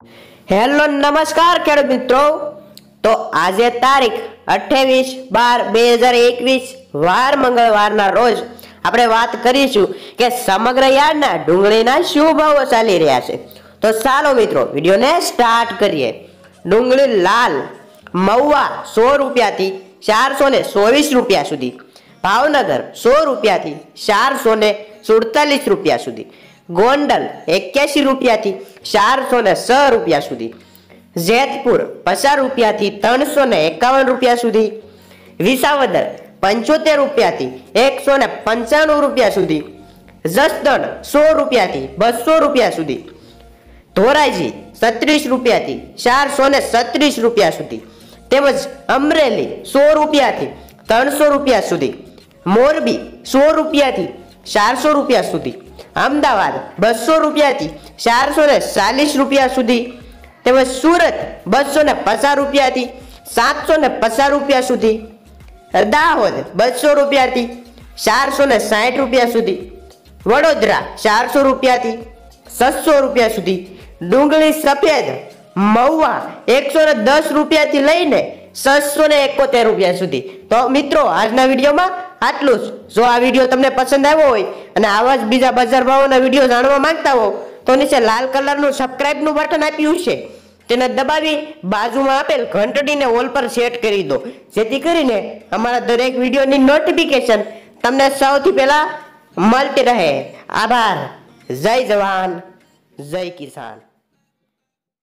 Hello નમસ્કાર ખેડૂત મિત્રો। તો આજે તારીખ 28/12/2021 વાર મંગળવારના રોજ આપણે વાત કરીશું કે સમગ્ર યાર્ડના ડુંગળીના શું ભાવો ચાલી રહ્યા છે। તો ચાલો મિત્રો વિડીયોને સ્ટાર્ટ કરીએ। ડુંગળી લાલ મહુવા 100 રૂપિયાથી 424 રૂપિયા સુધી, ભાવનગર 100 રૂપિયાથી 447 રૂપિયા સુધી, गोंडल 81 રૂપિયાથી 406 રૂપિયા સુધી, જેતપુર 50 રૂપિયાથી 351 રૂપિયા સુધી, વિસાવદર 75 રૂપિયાથી 195 રૂપિયા સુધી, જસદણ 100 રૂપિયાથી 200 રૂપિયા સુધી, ધોરાજી 36 રૂપિયાથી 436 રૂપિયા સુધી, તેમજ અમરેલી 100 રૂપિયાથી 300 રૂપિયા સુધી, મોરબી 100 રૂપિયાથી 400 રૂપિયા સુધી, अहमदाबाद 200 રૂપિયાથી 440 રૂપિયા સુધી, તેમજ સુરત 250 રૂપિયાથી 750 રૂપિયા સુધી, દાહોદ 200 રૂપિયાથી 460 રૂપિયા સુધી, વડોદરા 400 રૂપિયાથી 600 રૂપિયા સુધી, ડુંગળી સફેદ મહુવા 110 રૂપિયાથી લઈને 671 રૂપિયા સુધી। તો મિત્રો આજના વિડીયોમાં આટલું જ। જો આ વિડીયો તમને પસંદ આવ્યો હોય અને આવા જ બીજા બજાર ભાવોના વિડીયો જાણવા માંગતા હો તો નીચે લાલ કલરનું સબસ્ક્રાઇબનું બટન આપ્યું છે, તેને દબાવી બાજુમાં આપેલ ઘંટડીને ઓલ પર સેટ કરી દો, જેથી કરીને અમારા દરેક વિડીયોની નોટિફિકેશન તમને સૌથી પહેલા મળતી રહે। આભાર। જય જવાન જય કિસાન।